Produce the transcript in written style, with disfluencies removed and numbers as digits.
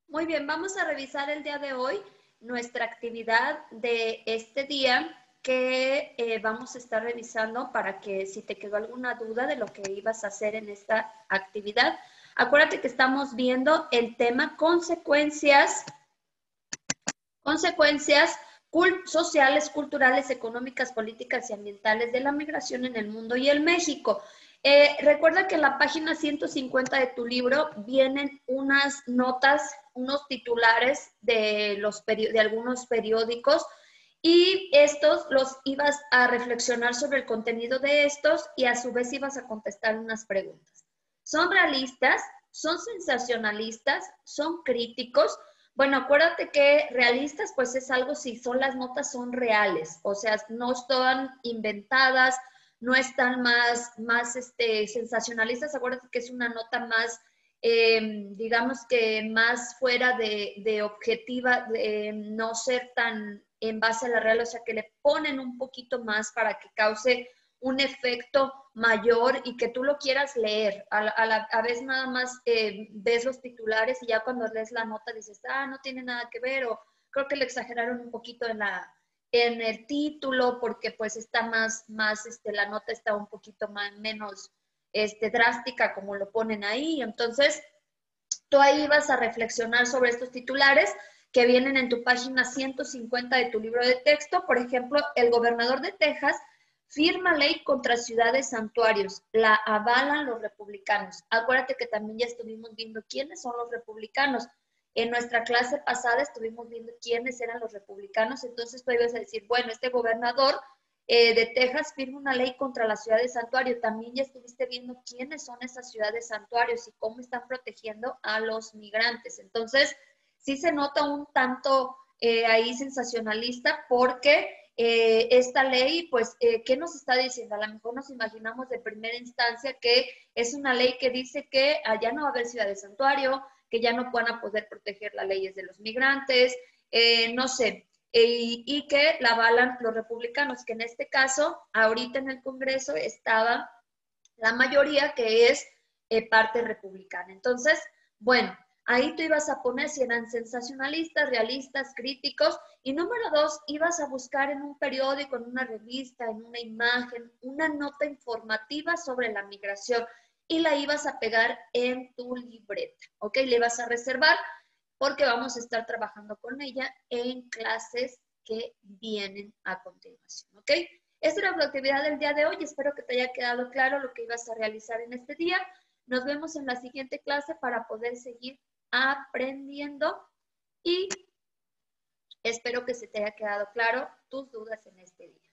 Muy bien, vamos a revisar el día de hoy nuestra actividad de este día que vamos a estar revisando para que si te quedó alguna duda de lo que ibas a hacer en esta actividad, acuérdate que estamos viendo el tema consecuencias sociales, culturales, económicas, políticas y ambientales de la migración en el mundo y en México. Recuerda que en la página 150 de tu libro vienen unas notas, unos titulares de algunos periódicos y estos los ibas a reflexionar sobre el contenido de estos y a su vez ibas a contestar unas preguntas. ¿Son realistas? ¿Son sensacionalistas? ¿Son críticos? Bueno, acuérdate que realistas, pues es algo si son las notas son reales, o sea, no están inventadas, no están más sensacionalistas, acuérdate que es una nota más, digamos que más fuera de objetiva, de no ser tan en base a la real, o sea, que le ponen un poquito más para que cause un efecto mayor y que tú lo quieras leer. A veces nada más ves los titulares y ya cuando lees la nota dices, no tiene nada que ver, o creo que le exageraron un poquito en el título porque pues está la nota está un poquito menos drástica como lo ponen ahí. Entonces, tú ahí vas a reflexionar sobre estos titulares que vienen en tu página 150 de tu libro de texto. Por ejemplo, el gobernador de Texas firma ley contra ciudades santuarios, la avalan los republicanos. Acuérdate que también ya estuvimos viendo quiénes son los republicanos. En nuestra clase pasada estuvimos viendo quiénes eran los republicanos, entonces tú ibas a decir, bueno, este gobernador de Texas firma una ley contra las ciudades santuarios. También ya estuviste viendo quiénes son esas ciudades santuarios y cómo están protegiendo a los migrantes. Entonces, sí se nota un tanto ahí sensacionalista porque esta ley, pues, ¿qué nos está diciendo? A lo mejor nos imaginamos de primera instancia que es una ley que dice que allá no va a haber ciudad de santuario, que ya no van a poder proteger las leyes de los migrantes, no sé, y que la avalan los republicanos, que en este caso, ahorita en el Congreso estaba la mayoría que es parte republicana. Entonces, bueno, ahí tú ibas a poner si eran sensacionalistas, realistas, críticos. Y número dos, ibas a buscar en un periódico, en una revista, en una imagen, una nota informativa sobre la migración y la ibas a pegar en tu libreta, ¿ok? Le ibas a reservar porque vamos a estar trabajando con ella en clases que vienen a continuación, ¿ok? Esta era la actividad del día de hoy. Espero que te haya quedado claro lo que ibas a realizar en este día. Nos vemos en la siguiente clase para poder seguir aprendiendo y espero que se te haya quedado claro tus dudas en este día.